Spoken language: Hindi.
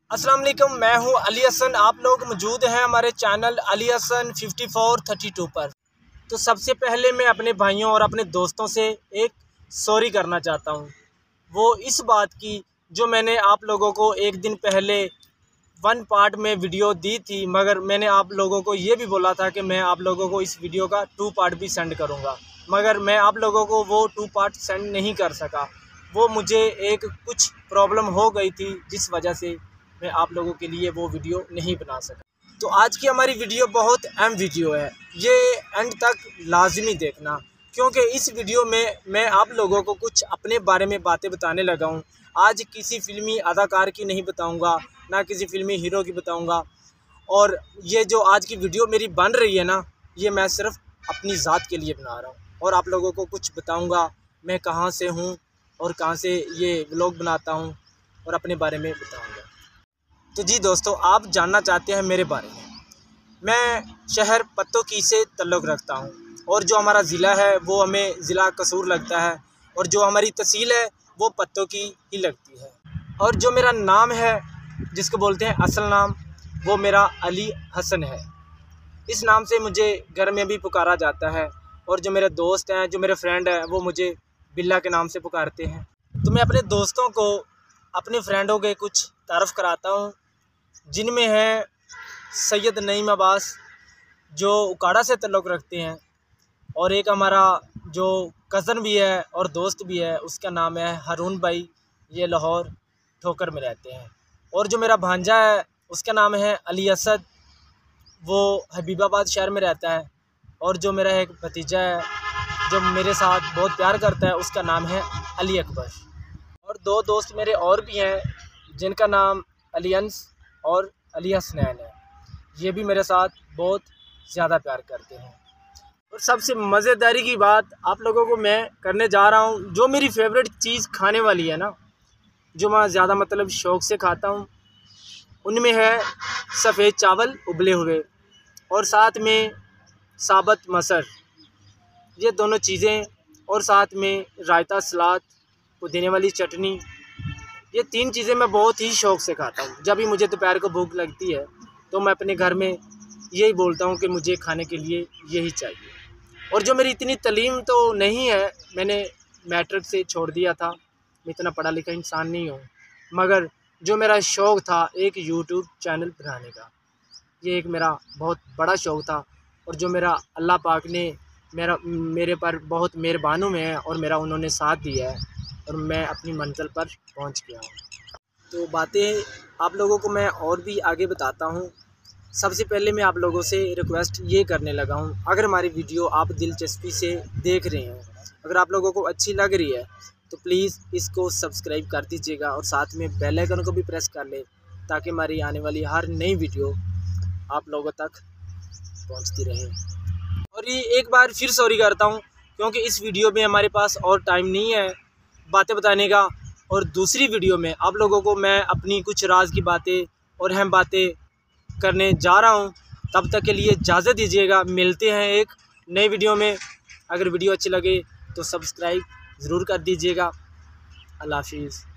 अस्सलाम वालेकुम, मैं हूं अली हसन। आप लोग मौजूद हैं हमारे चैनल अली हसन 5432 पर। तो सबसे पहले मैं अपने भाइयों और अपने दोस्तों से एक सॉरी करना चाहता हूं। वो इस बात की जो मैंने आप लोगों को एक दिन पहले 1 पार्ट में वीडियो दी थी, मगर मैंने आप लोगों को ये भी बोला था कि मैं आप लोगों को इस वीडियो का 2 पार्ट भी सेंड करूँगा, मगर मैं आप लोगों को वो 2 पार्ट सेंड नहीं कर सका। वो मुझे एक कुछ प्रॉब्लम हो गई थी जिस वजह से मैं आप लोगों के लिए वो वीडियो नहीं बना सका। तो आज की हमारी वीडियो बहुत अहम वीडियो है, ये एंड तक लाजमी देखना, क्योंकि इस वीडियो में मैं आप लोगों को कुछ अपने बारे में बातें बताने लगा हूँ। आज किसी फ़िल्मी अदाकार की नहीं बताऊँगा, ना किसी फ़िल्मी हीरो की बताऊँगा। और ये जो आज की वीडियो मेरी बन रही है ना, ये मैं सिर्फ अपनी ज़ात के लिए बना रहा हूँ और आप लोगों को कुछ बताऊँगा, मैं कहाँ से हूँ और कहाँ से ये व्लॉग बनाता हूँ और अपने बारे में बताऊँगा। तो जी दोस्तों, आप जानना चाहते हैं मेरे बारे में। मैं शहर पत्तोंकी से ताल्लुक़ रखता हूँ और जो हमारा ज़िला है वो हमें ज़िला कसूर लगता है और जो हमारी तहसील है वो पत्तोंकी ही लगती है। और जो मेरा नाम है, जिसको बोलते हैं असल नाम, वो मेरा अली हसन है। इस नाम से मुझे घर में भी पुकारा जाता है और जो मेरे दोस्त हैं, जो मेरे फ्रेंड हैं, वो मुझे बिल्ला के नाम से पुकारते हैं। तो मैं अपने दोस्तों को, अपने फ्रेंडों के कुछ तारफ़ कराता हूँ, जिनमें है सैयद नईम अब्बास, जो उकाड़ा से ताल्लुक़ रखते हैं, और एक हमारा जो कज़न भी है और दोस्त भी है, उसका नाम है हारून भाई, ये लाहौर ठोकर में रहते हैं। और जो मेरा भांजा है उसका नाम है अली असद, वो हबीबाबाद शहर में रहता है। और जो मेरा एक भतीजा है जो मेरे साथ बहुत प्यार करता है, उसका नाम है अली अकबर। और 2 दोस्त मेरे और भी हैं, जिनका नाम अली अंस और अली हसनैन है। ये भी मेरे साथ बहुत ज़्यादा प्यार करते हैं। और सबसे मज़ेदारी की बात आप लोगों को मैं करने जा रहा हूँ, जो मेरी फेवरेट चीज़ खाने वाली है ना, जो मैं ज़्यादा मतलब शौक़ से खाता हूँ, उनमें है सफ़ेद चावल उबले हुए और साथ में साबुत मसर, ये दोनों चीज़ें, और साथ में रायता, सलाद, पुदीने वाली चटनी। ये 3 चीज़ें मैं बहुत ही शौक़ से खाता हूँ। जब भी मुझे दोपहर को भूख लगती है तो मैं अपने घर में यही बोलता हूँ कि मुझे खाने के लिए यही चाहिए। और जो मेरी इतनी तालीम तो नहीं है, मैंने मैट्रिक से छोड़ दिया था, मैं इतना पढ़ा लिखा इंसान नहीं हूँ, मगर जो मेरा शौक़ था एक यूट्यूब चैनल बनाने का, ये एक मेरा बहुत बड़ा शौक़ था। और जो मेरा अल्लाह पाक ने मेरे पर बहुत मेहरबानों में है और मेरा उन्होंने साथ दिया है और मैं अपनी मंजिल पर पहुंच गया हूं। तो बातें आप लोगों को मैं और भी आगे बताता हूं। सबसे पहले मैं आप लोगों से रिक्वेस्ट ये करने लगा हूं, अगर हमारी वीडियो आप दिलचस्पी से देख रहे हैं, अगर आप लोगों को अच्छी लग रही है, तो प्लीज़ इसको सब्सक्राइब कर दीजिएगा और साथ में बेल आइकन को भी प्रेस कर लें, ताकि हमारी आने वाली हर नई वीडियो आप लोगों तक पहुँचती रहे। और ये एक बार फिर सॉरी करता हूँ, क्योंकि इस वीडियो में हमारे पास और टाइम नहीं है बातें बताने का। और दूसरी वीडियो में आप लोगों को मैं अपनी कुछ राज की बातें और अहम बातें करने जा रहा हूं। तब तक के लिए इजाज़त दीजिएगा, मिलते हैं एक नई वीडियो में। अगर वीडियो अच्छी लगे तो सब्सक्राइब ज़रूर कर दीजिएगा। अल्लाह हाफिज़।